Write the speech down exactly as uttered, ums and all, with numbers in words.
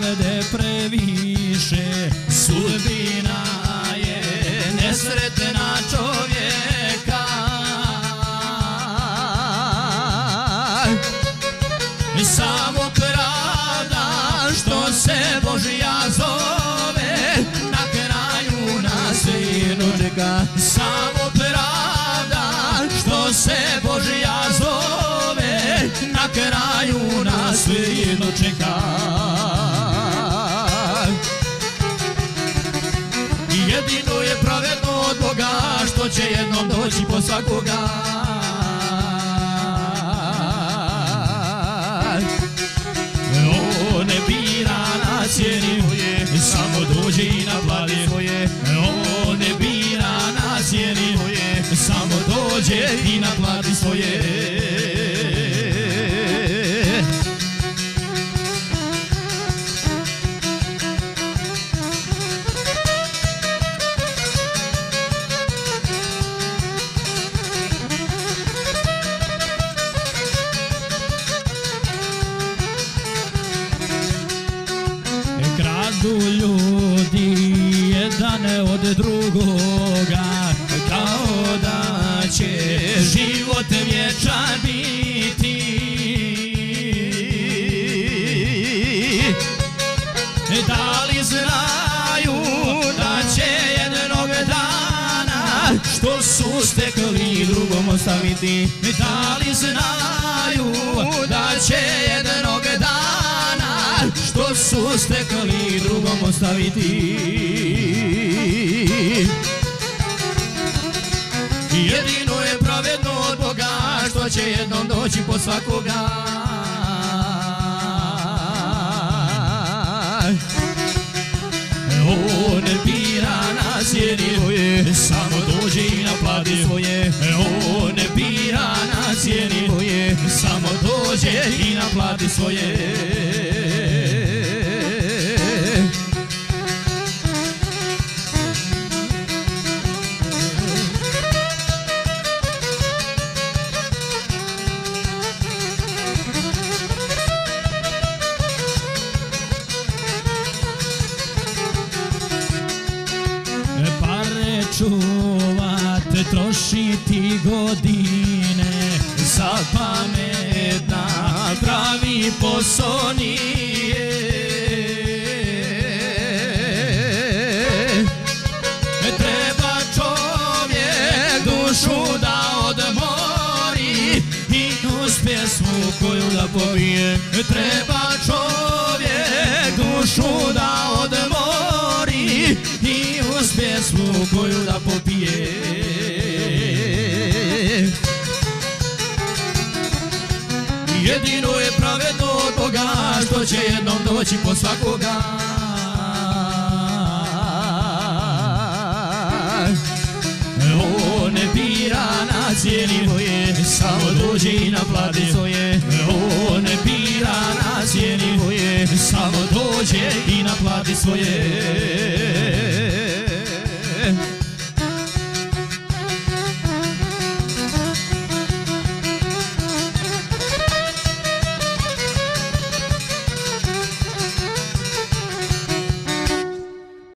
pravde previše, sudbina je nesretna čovjeka. Samo pravda što se Božja zove, na kraju nas svinu čeka. Samo pravda što se Božja zove, na kraju nas svinu čeka. Jedino je pravedno od Boga što će jednom doći po svakoga. On ne bira na cijeni moje, samo dođe i naplati svoje. On ne bira na cijeni moje, samo dođe i naplati svoje. Kradu ljudi jedan od drugoga, kao da će život vječan biti. Da li znaju da će jednog dana što su stekli drugom ostaviti? Da li znaju da će jednog dana što su stekli drugom ostaviti? Jedino je pravedno od Boga što će jednom doći po svakoga. On ne bira na cijeni moje, samo dođe i naplati svoje. On ne bira na cijeni moje, samo dođe i naplati svoje. Čuvat, trošiti godine, za pametna pravi posao nije. Treba čovjek dušu da odmori i uz pjesmu koju da povije. Treba čovjek dušu da odmori i uz pjesmu koju da popije. Jedino je pravedno od Boga što će jednom doći po svakoga. On ne bira na cijeni moje, samo dođe i naplati svoje. On ne bira na cijeni moje, samo dođe i naplati svoje.